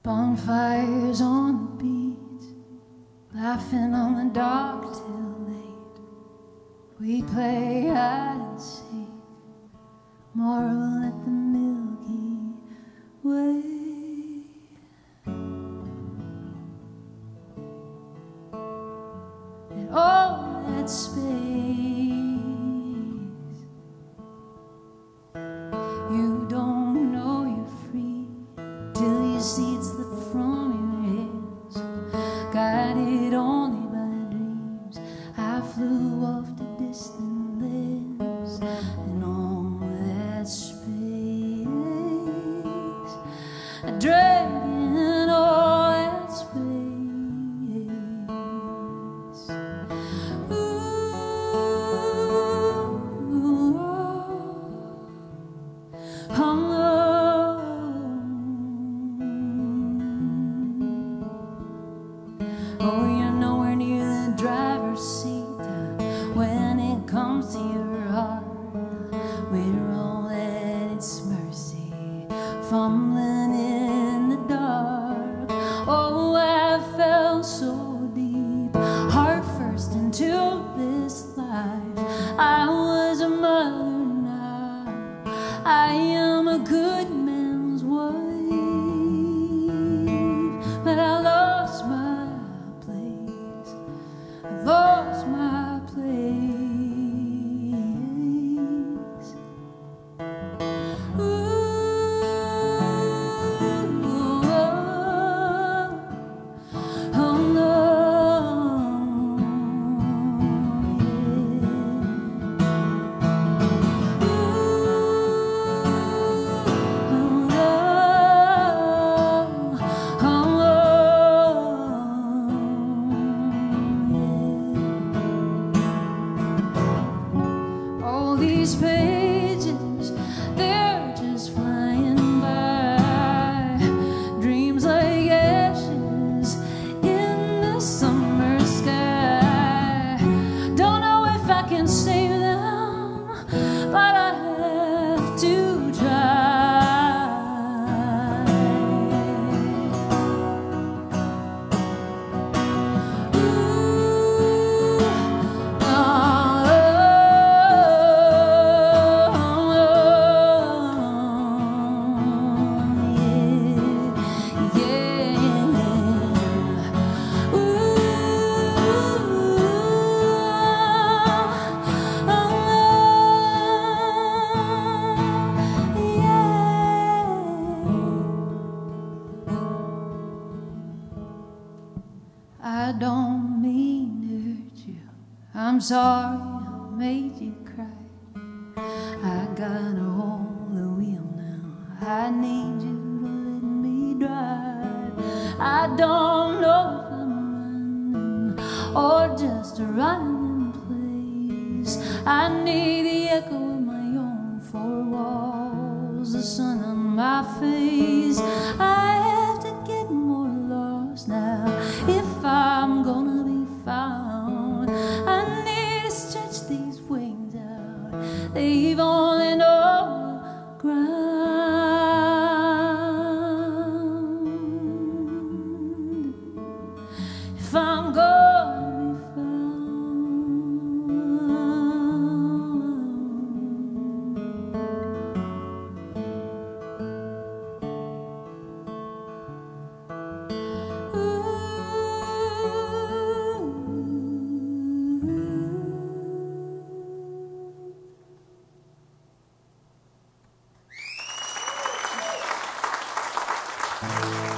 Bonfires on the beach, laughing on the dock till late. We play hide and seek, marvel at the Milky Way. And all that space, you don't know you're free till you see it slip from your hands. Guided only by dreams, I flew off to distant lands. And all that space, I dragged in all that space. Oh, you're nowhere near the driver's seat when it comes to your heart. We're all at its mercy, fumbling in the dark. Oh, I fell so deep, heart first into this life. I was a mother now, I am a good man's wife, but I lost my lost my place. Ooh, oh no, these pages, they're just flying by. Dreams like ashes in the summer sky. Don't know if I can save them, but I have to try. I don't mean to hurt you, I'm sorry I made you cry. I got a hold of the wheel now, I need you to let me drive. I don't know if I'm running or just running in place. I need the echo of my own four walls, the sun on my face. I have to get more lost now if I'm gonna be found. I need to stretch these wings out, they've only known the ground. If I'm gonna be found.